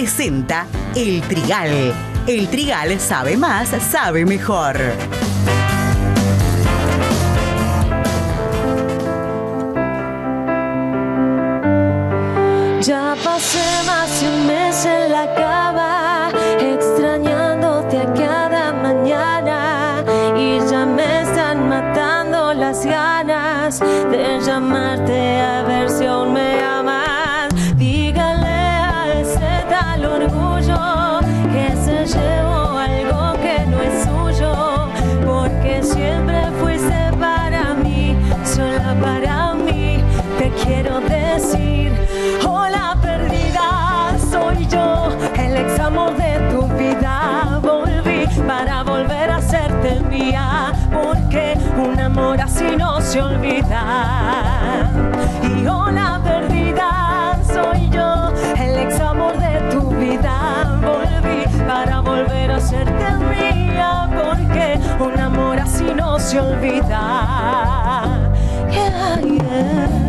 presenta El Trigal. El Trigal sabe más, sabe mejor. Ya pasé más de un mes en la cama, extrañándote a cada mañana, y ya me están matando las ganas de llamarte a ver si aún me amas. Dígale a ese tal orgullo que se llevó algo que no es suyo, porque siempre fuiste para mí, sola para mí. Te quiero decir, hola perdida, soy yo, el ex amor de tu vida. Volví para volver a hacerte mía, porque un amor así no se olvida. Y hola perdida, soy yo, el ex amor de tu vida. Volví para volver a hacerte mía, porque un amor así no se olvida. Yeah, yeah.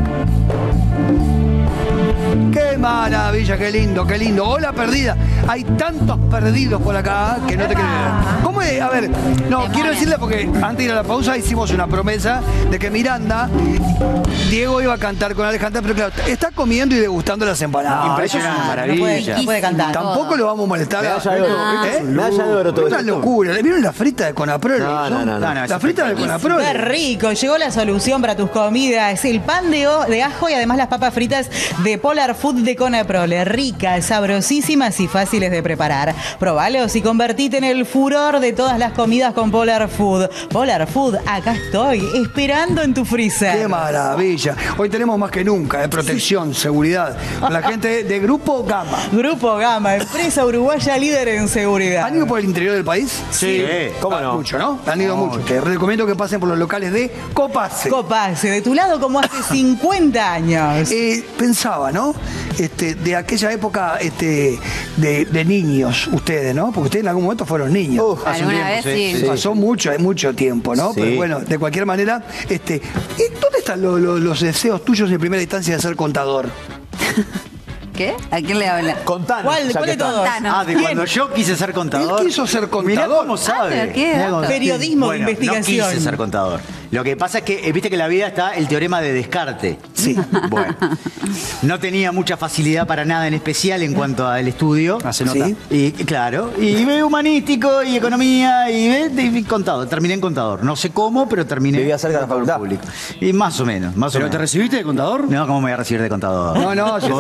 ¡Qué maravilla! ¡Qué lindo, qué lindo! ¡Hola, perdida! Hay tantos perdidos por acá que no te creo. ¿Cómo es? A ver, no, quiero decirle porque antes de ir a la pausa hicimos una promesa de que Miranda, Diego iba a cantar con Alejandra, pero claro, está comiendo y degustando las empanadas. Impresionante, maravilla. No puede cantar. Tampoco lo vamos a molestar. Medalla de oro. Medalla de oro todo Una esto. locura. ¿Vieron la frita de Conaprol? No. La frita de Conaprol. ¡Qué rico! Llegó la solución para tus comidas. El pan de ajo y además las papas fritas de Polar Food de Conaprol. Ricas, sabrosísimas y fáciles de preparar. Probalos y convertite en el furor de todas las comidas con Polar Food. Polar Food, acá estoy, esperando en tu freezer. ¡Qué maravilla! Hoy tenemos más que nunca, protección, seguridad. La gente de Grupo Gama. Grupo Gama, empresa uruguaya líder en seguridad. ¿Han ido por el interior del país? Sí, ¿cómo no? Mucho, ¿no? Han ido mucho. Te recomiendo que pasen por los locales de Copase. Copase, de tu lado como hace 50 años. Pensaba, ¿no? De aquella época de niños, ustedes, ¿no? Porque ustedes en algún momento fueron niños. Hace un Alguna tiempo, vez sí. Pasó mucho tiempo, ¿no? Sí. Pero bueno, de cualquier manera, ¿dónde están los deseos tuyos en primera instancia de ser contador? ¿Qué? ¿A quién le habla? Contanos. ¿Cuál ya de que está. todos? Contanos. De cuando yo quise ser contador. Él quiso ser contador. Mirá cómo sabe. ¿pero qué? Mirá cómo- Periodismo de Bueno, investigación. No quise ser contador. Lo que pasa es que, viste que en la vida está el teorema de Descartes. Sí. Bueno, no tenía mucha facilidad para nada en especial en cuanto al estudio. Se nota. Sí. Y claro, y ve humanístico y economía y contador. Terminé en contador. No sé cómo, pero terminé. Vivía cerca de la en contador facultad. público. Y más o menos, más o ¿Pero menos. te recibiste de contador? No, ¿cómo me voy a recibir de contador? No,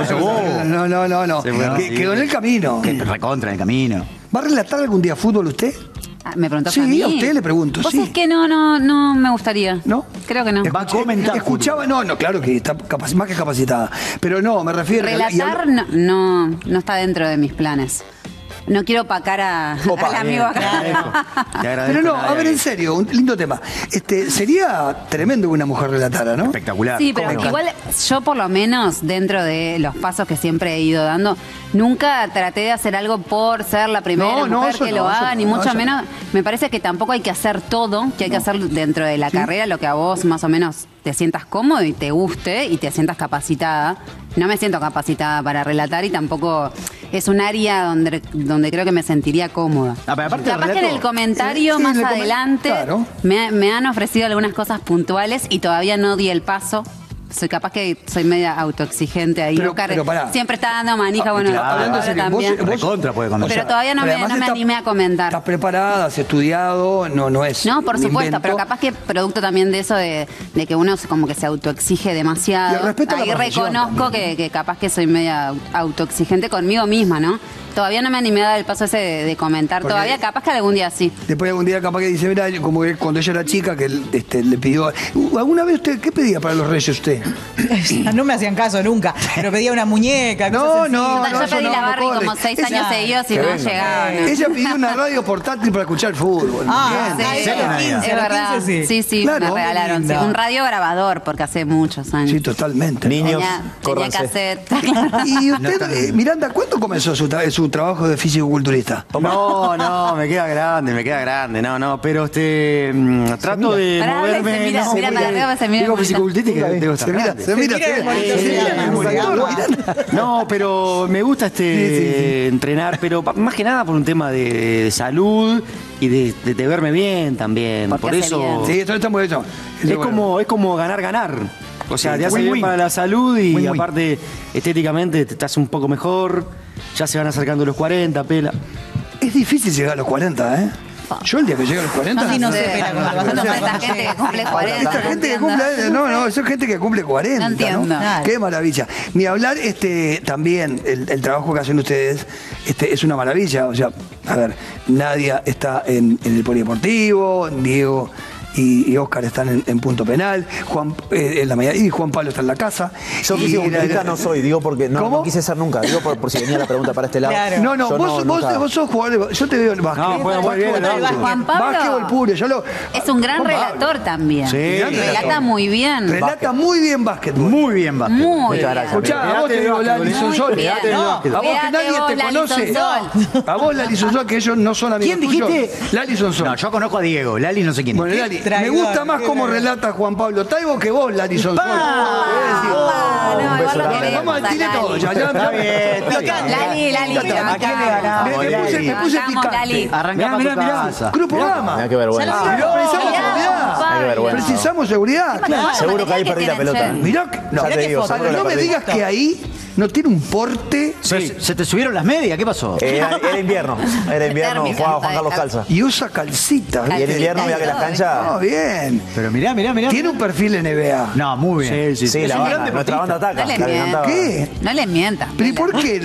no. Seguro. Quedó en el camino. Que recontra en el camino. ¿Va a relatar algún día fútbol usted? Ah, ¿me preguntó Sí, a mí? a usted le pregunto, ¿Vos sí. sabés que no me gustaría? ¿No? Creo que no. Va a comentar. Escuchaba, no, claro que está más que capacitada. Pero no, me refiero. Relatar no está dentro de mis planes. No quiero opacar al amigo acá. Te agradezco. Pero no, nada, a ver, en serio, un lindo tema. Sería tremendo que una mujer relatara, ¿no? Espectacular. Sí, pero ¿Cómo no? igual yo por lo menos, dentro de los pasos que siempre he ido dando, nunca traté de hacer algo por ser la primera No, mujer eso que no, lo eso haga, no, ni no, mucho eso menos. Me parece que tampoco hay que hacer todo, que hay que hacer dentro de la carrera lo que a vos más o menos te sientas cómodo y te guste y te sientas capacitada. No me siento capacitada para relatar y tampoco es un área donde creo que me sentiría cómoda. pero aparte Capaz del que en relato- el comentario Sí, más en el adelante claro. me han ofrecido algunas cosas puntuales y todavía no di el paso. Soy capaz que soy media autoexigente ahí. Pero- Oscar pero pará. siempre está dando manija, bueno, claro, ahora hablando en serio, también. vos- Recontra puede contar. Pero todavía no me además animé a comentar. Estás preparada, has estudiado, no es. No, por un supuesto, invento. pero capaz que producto también de eso de que uno como que se autoexige demasiado. Y el respeto a la Ahí profesión reconozco también. que capaz que soy media autoexigente conmigo misma, ¿no? Todavía no me animé a dar el paso ese de comentar. Porque- Todavía capaz que algún día sí. Después algún día capaz que dice, mira, como que cuando ella era chica, que le pidió... ¿Alguna vez usted qué pedía para los reyes usted? No me hacían caso nunca, pero pedía una muñeca. No, cosas así. no, Yo eso pedí la no Barbie corre. como 6 Ella- años seguidos y no llegaba. ¿no? Ella pidió una radio portátil para escuchar fútbol. Ah, ¿entiendes? sí, Sí, a los 15, es a los verdad. 15 Sí, sí, Claro, me regalaron. linda. Sí, un radio grabador, porque hace muchos años. Sí, totalmente. Niños, Tenía córranse. cassette. Y usted, Miranda, ¿cuándo comenzó su trabajo de físico-culturista? No, me queda grande, no, pero trato de Pará, moverme. se mira, no, mira para arriba, se mira digo para fisiculturista que debo estar Se mira. No, pero me gusta entrenar, pero más que nada por un tema de salud y de verme bien también. Porque Por hace eso bien. Sí, esto está muy hecho. es como ganar. O sea, te hace bien para la salud y Win-win. aparte estéticamente te hace un poco mejor. Ya se van acercando los 40, pela. Es difícil llegar a los 40, ¿eh? Yo el día que llegue a los 40... No, sí, no sé, Sí. Pela, cómo te vas a No, hacer esta gente que cumple 40. Esta gente que cumple... No, eso es gente que cumple 40. No entiendo. Claro. Qué maravilla. Ni hablar, también, el trabajo que hacen ustedes es una maravilla. O sea, a ver, Nadia está en el polideportivo, Diego y Oscar están en punto penal, Juan en la mañana, y Juan Pablo está en la casa. Yo Y fisiculturista no soy, digo porque no, ¿Cómo? no quise ser nunca. Digo por si venía la pregunta para este lado. Claro. No, Yo vos sos jugador de... Yo te veo en básquet. No, juega muy bien el Básquetbol. Juan Pablo Básquetbol puro. Es un gran Juan Pablo. relator también. Sí. Relata muy bien. Relata muy bien básquetbol. Muy bien, básquet. Muy Muchas bien. gracias. Escuchá, a vos te digo Lali Muy Sonsol. bien. A vos que Cuídate nadie vos, te Lali conoce. Sonsol. A vos Lali Sonsol, que ellos no son amigos ¿Quién tuyos. dijiste? Lali Sonsol. No, yo conozco a Diego. Lali no sé quién es. Bueno, Lali, me traidor, gusta más qué cómo traidor. relata Juan Pablo Taibo que vos, Lali Sonsol. Ah, no, igual lo queremos Vamos al tile Lali. todo. Ya, Está bien. Lali, ¿A quién le ganamos? Me puse Vamos, picante. Lali. Arrancá para tu casa. Grupo Gama. Mirá qué vergüenza. Precisamos Mirá, seguridad. Qué vergüenza. Precisamos seguridad. Claro, Seguro que ahí tenés perdí la tener, pelota. che. Mirá que... No, Ya te digo, foto. seguro la no me perdí. digas que ahí no tiene un porte ¿Se te subieron las medias? ¿Qué pasó? Era invierno. Era invierno, Térmica, jugaba no Juan Carlos está Calza. y usa calcita. Y en invierno, mira que las No, canchas. bien. Pero mirá. Tiene un perfil NBA. No, muy bien. Sí, Sí, Es la un banda, gran nuestra banda ataca. No le La mientas. cantaba. ¿Qué? No le mientas. ¿Pero y por qué?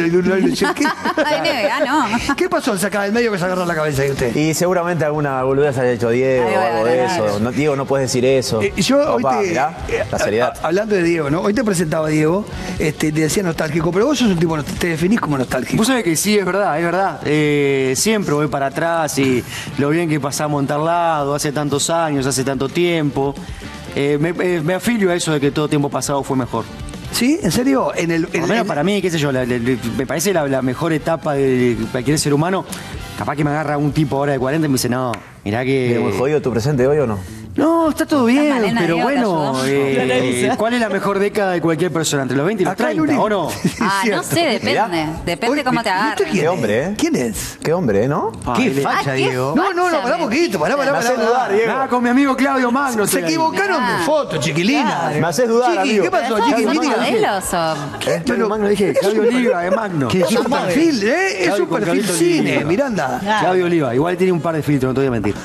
NBA no. ¿Qué pasó al sacar del medio que se agarra la cabeza de usted? Y seguramente alguna boludez haya hecho Diego Ahí o va, algo de claro. eso. No, Diego, no puedes decir eso. Yo hoy Opa, te. mirá, la seriedad. Hablando de Diego, ¿no? Hoy te presentaba Diego, te decía nostálgico, pero vos sos un tipo, te definís como nostálgico. Vos sabés que sí, es verdad, es verdad. Siempre voy para atrás y lo bien que pasamos en tal lado, hace tantos años, hace tanto tiempo. Me afilio a eso de que todo tiempo pasado fue mejor. ¿Sí? ¿En serio? Por lo menos para mí, qué sé yo, me parece la mejor etapa de cualquier ser humano. Capaz que me agarra un tipo ahora de 40 y me dice, no, mirá ¿Tiene muy que... jodido tu presente hoy o no? No, está todo bien, Malena, pero Diego, te bueno, ayudó. ¿cuál es la mejor década de cualquier persona? ¿Entre los 20 y los Acá el 30 único- o no? Ah, no sé, depende. Mirá. Depende cómo te agarres. ¿Quién Qué hombre, es? ¿eh? ¿Quién es? Qué hombre, ¿no? Qué él es- facha, qué Diego. No, pará un poquito, pará. Me haces dudar, Diego. Nada, con mi amigo Claudio Magno. Se estoy ahí. equivocaron de foto, chiquilina. Me haces dudar, Chiqui, amigo. ¿qué pasó, ¿Pero Chiqui? somos Mítica? modelos o...? Claudio Magno, dije, Claudio Oliva de Magno. Es un perfil, ¿eh? Es Claudio un con perfil Claudito cine, Oliva. Miranda. Claudio Oliva, igual tiene un par de filtros, no te voy a mentir.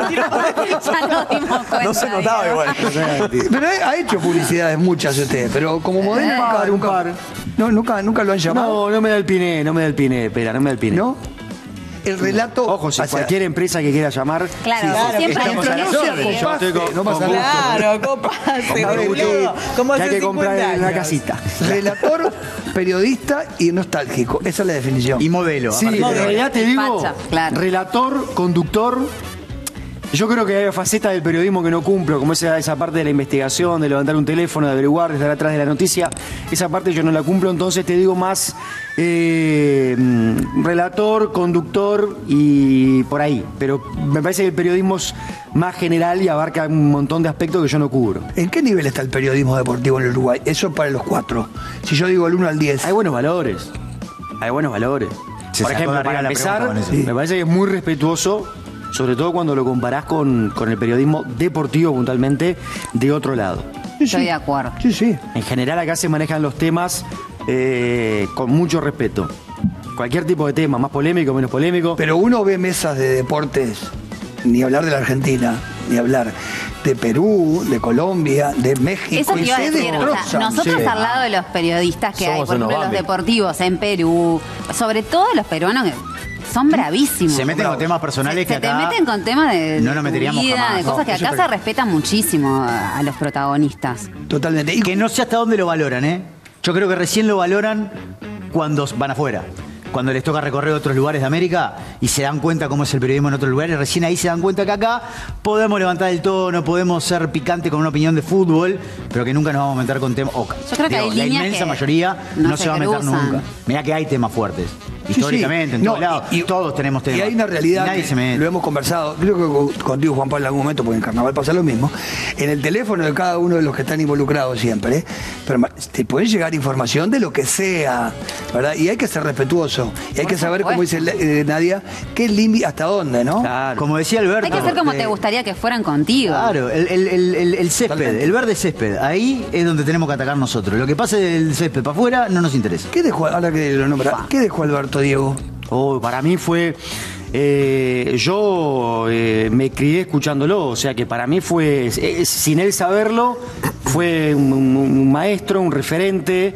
Ya nos dimos cuenta. No se notaba Diego. igual. No te voy a mentir. Pero ha hecho publicidades muchas usted, pero como modelo Un par. nunca lo han llamado. No me da el piné, espera, no me da el piné. ¿No? El relato. Ojo, si hacia- cualquier empresa que quiera llamar. Claro, siempre hay Mientras no sea Yo estoy Copase, no pasa con nada. Claro, copase, boludo. Como que hace hay que 50 comprar en una años. casita. Relator, periodista y nostálgico. Esa es la definición. Y modelo. Sí, aparte. en realidad te digo, Facha, claro. relator, conductor. Yo creo que hay facetas del periodismo que no cumplo, como esa parte de la investigación, de levantar un teléfono, de averiguar, de estar atrás de la noticia. Esa parte yo no la cumplo, entonces te digo más relator, conductor y por ahí. Pero me parece que el periodismo es más general y abarca un montón de aspectos que yo no cubro. ¿En qué nivel está el periodismo deportivo en el Uruguay? Eso para los 4. Si yo digo el 1 al 10. Hay buenos valores. Hay buenos valores. Se Por sacó de ejemplo, arriba para la empezar, pregunta con eso. me parece que es muy respetuoso, sobre todo cuando lo comparás con el periodismo deportivo puntualmente de otro lado. Estoy de acuerdo. Sí, sí. En general acá se manejan los temas con mucho respeto. Cualquier tipo de tema, más polémico, menos polémico. Pero uno ve mesas de deportes, ni hablar de la Argentina, ni hablar de Perú, de Colombia, de México. Eso te y iba a se decir, o sea, destrozan. nosotros Sí. al lado de los periodistas que hay, Somos por unos ejemplo los Bambi. deportivos en Perú, sobre todo los peruanos que son bravísimos. Se meten con temas personales que Se te acá meten con temas de no nos tu meteríamos vida, jamás. de cosas No, que eso acá es se respetan muchísimo a los protagonistas. Totalmente. Y que no sé hasta dónde lo valoran, ¿eh? Yo creo que recién lo valoran cuando van afuera. Cuando les toca recorrer otros lugares de América y se dan cuenta cómo es el periodismo en otros lugares. Recién ahí se dan cuenta que acá podemos levantar el tono, podemos ser picante con una opinión de fútbol, pero que nunca nos vamos a meter con temas. Yo creo que hay la líneas inmensa que mayoría no se va a meter cruzan. nunca. Mirá que hay temas fuertes. Sí, Históricamente, sí. en todos No, lados. Todos tenemos temas. Y hay una realidad Y nadie que se mete. lo hemos conversado, creo que contigo, Juan Pablo, en algún momento, porque en Carnaval pasa lo mismo. En el teléfono de cada uno de los que están involucrados siempre, pero te puede llegar información de lo que sea, ¿verdad? Y hay que ser respetuoso. Y hay que saber, como dice Nadia, qué límite, hasta dónde, ¿no? Claro. Como decía Alberto. Hay que hacer como te gustaría que fueran contigo. Claro, el césped, Totalmente. el verde césped, ahí es donde tenemos que atacar nosotros. Lo que pase del césped para afuera no nos interesa. ¿Qué dejó, ahora que lo nombra, qué dejó Alberto, Diego? Oh, para mí fue. Yo me crié escuchándolo, o sea que para mí fue, sin él saberlo, fue un maestro, un referente.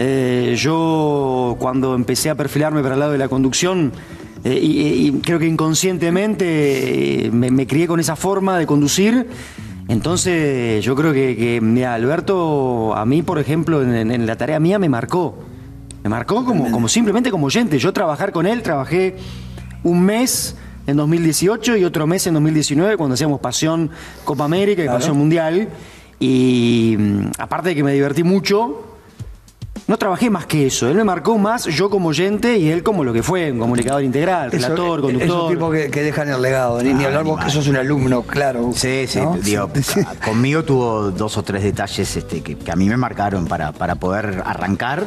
Yo cuando empecé a perfilarme para el lado de la conducción, y creo que inconscientemente me crié con esa forma de conducir. Entonces yo creo que mira, Alberto, a mí por ejemplo, en la tarea mía me marcó. Me marcó como simplemente como oyente. Yo trabajar con él, trabajé un mes en 2018 y otro mes en 2019 cuando hacíamos Pasión Copa América y Pasión Mundial. Y aparte de que me divertí mucho, no trabajé más que eso. Él me marcó más yo como oyente y él como lo que fue, un comunicador integral, relator, conductor. Esos tipos que dejan el legado. Ni hablar vos que sos un alumno, claro. Sí, sí, ¿no? digo, conmigo tuvo 2 o 3 detalles que a mí me marcaron para poder arrancar.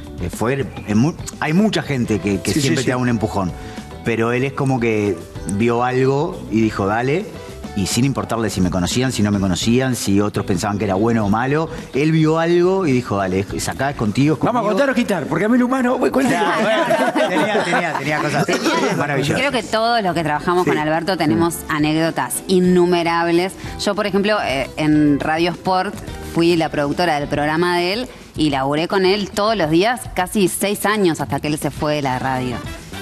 Hay mucha gente que Sí, siempre sí. te da un empujón, pero él es como que vio algo y dijo, dale, y sin importarle si me conocían, si no me conocían, si otros pensaban que era bueno o malo, él vio algo y dijo, dale, es acá, es contigo, es Vamos a conmigo. contar o quitar, porque a mí lo humano voy con Claro, bueno, tenía cosas maravillosas. Creo que todos los que trabajamos con Alberto tenemos anécdotas innumerables. Yo, por ejemplo, en Radio Sport fui la productora del programa de él y laburé con él todos los días, casi 6 años hasta que él se fue de la radio.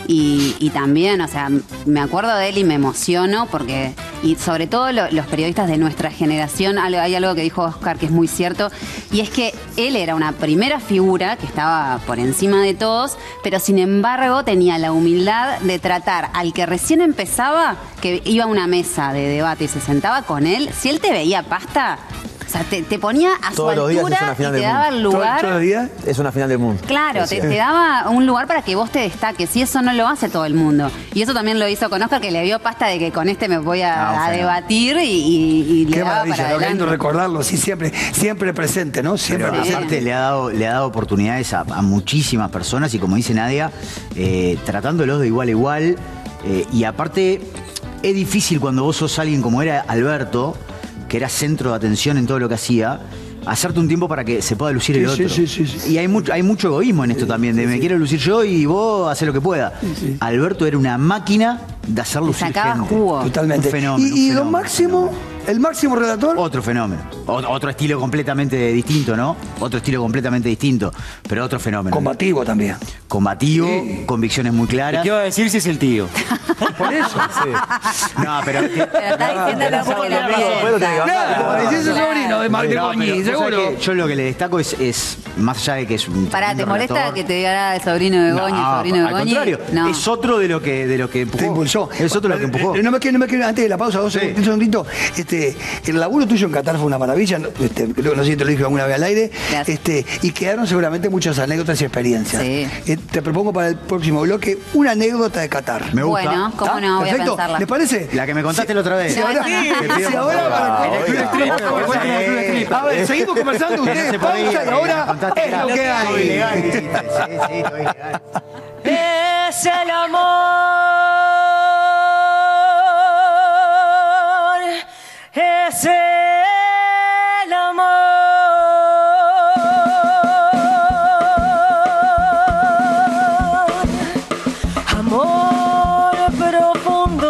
Y también, o sea, me acuerdo de él y me emociono porque, y sobre todo los periodistas de nuestra generación, hay algo que dijo Oscar que es muy cierto, y es que él era una primera figura que estaba por encima de todos, pero sin embargo tenía la humildad de tratar al que recién empezaba, que iba a una mesa de debate y se sentaba con él, si él te veía pasta, o sea, te ponía a su Todos los días es altura una y final te del daba el lugar. ¿Todos los días? Es una final del mundo. Claro, Sí, te daba un lugar para que vos te destaques y eso no lo hace todo el mundo. Y eso también lo hizo con Oscar, que le dio pasta de que con este me voy a debatir y le Qué daba maravilla, para lo lindo adelante. recordarlo, sí, siempre presente, ¿no? Siempre Pero presente. aparte le ha dado oportunidades a muchísimas personas y como dice Nadia, tratándolos de igual a igual. Y aparte, es difícil cuando vos sos alguien como era Alberto, que era centro de atención en todo lo que hacía, hacerte un tiempo para que se pueda lucir el Sí, otro. sí. Y hay mucho egoísmo en esto también, de me quiero lucir yo y vos hacés lo que pueda. Alberto era una máquina de hacer lucir sacaba gente. jugo. Un Totalmente. fenómeno, ¿Y un lo fenómeno, máximo? ¿El máximo relator? Otro fenómeno. Otro estilo completamente distinto, ¿no? Otro estilo completamente distinto, pero otro fenómeno. Combativo también. Combativo, convicciones muy ¿Y claras. qué iba a decir si es el tío? Por eso. No, pero... Pero está diciendo lo que la Bueno, tiene que piensa. bajar. Claro, ese es el sobrino de No, pero Coñi, vos sabés seguro. que yo lo que le destaco es más allá de que es un Pará, ¿te tremendo molesta relator. que te diga el sobrino de Goñi, No, sobrino de al Goñi? contrario, No. es otro de lo que empujó. Te impulsó. Es otro de lo que empujó. No me quiero, antes de la pausa, un segundito. El laburo tuyo en Qatar fue una maravilla. No sé si te lo dije alguna vez al aire. Gracias. Y quedaron seguramente muchas anécdotas y experiencias. Sí. Te propongo para el próximo bloque una anécdota de Qatar. Me gusta. Bueno, cómo no, voy a Perfecto. pensarla. ¿Les parece? La que me contaste la otra vez. Si ahora, si ahora a ver, seguimos conversando ustedes, pausa y ahora es lo que hay. Ilegal, dijiste. Sí, estoy ilegal. Es el amor, es el amor, amor profundo,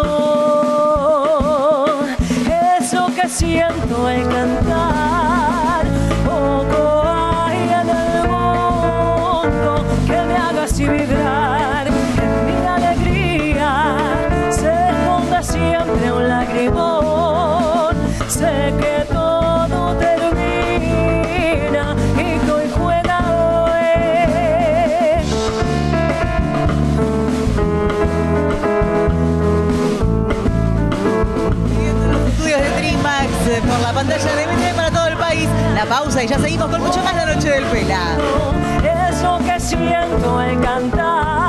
eso que siento en cantar. Poco hay en el mundo que me haga así vibrar, que en mi alegría se esconda siempre un lagrimón. Sé que todo termina y que hoy juega hoy. Ya seguimos con mucho más La Noche del Pelado. Es lo que siento al cantar.